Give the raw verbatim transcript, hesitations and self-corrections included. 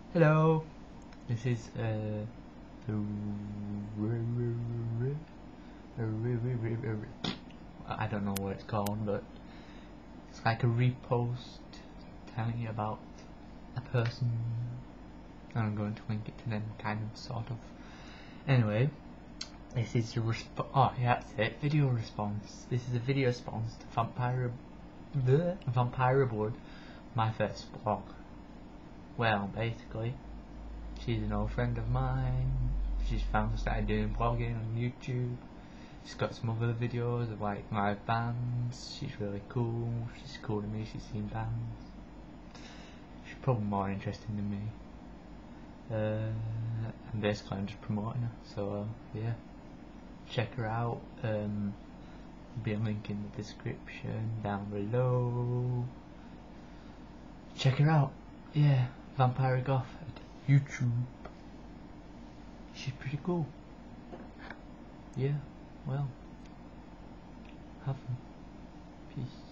Hello, this is uh, the I don't know what it's called, but it's like a repost telling you about a person, and I'm going to link it to them, kind of, sort of. Anyway, this is a resp- oh yeah, that's it, video response. This is a video response to Vampire, the Vampire Blood, my first vlog. Well, basically, she's an old friend of mine. She's found started doing vlogging on YouTube. She's got some other videos of like live bands. She's really cool. She's cool to me. She's seen bands. She's probably more interesting than me. Uh, and basically, I'm just promoting her. So uh, yeah, check her out. Um, there'll be a link in the description down below. Check her out. Yeah, Vampire Goth at YouTube. She's pretty cool. Yeah, well, have fun. Peace.